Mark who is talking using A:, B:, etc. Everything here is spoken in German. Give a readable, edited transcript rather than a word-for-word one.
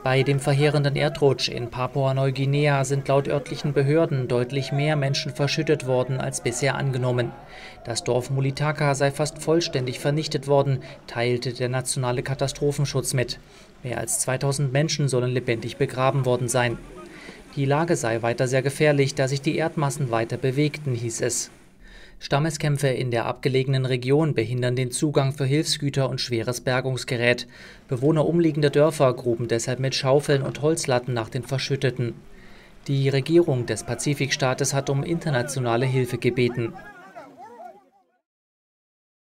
A: Bei dem verheerenden Erdrutsch in Papua-Neuguinea sind laut örtlichen Behörden deutlich mehr Menschen verschüttet worden als bisher angenommen. Das Dorf Mulitaka sei fast vollständig vernichtet worden, teilte der nationale Katastrophenschutz mit. Mehr als 2000 Menschen sollen lebendig begraben worden sein. Die Lage sei weiter sehr gefährlich, da sich die Erdmassen weiter bewegten, hieß es. Stammeskämpfe in der abgelegenen Region behindern den Zugang für Hilfsgüter und schweres Bergungsgerät. Bewohner umliegender Dörfer gruben deshalb mit Schaufeln und Holzlatten nach den Verschütteten. Die Regierung des Pazifikstaates hat um internationale Hilfe gebeten.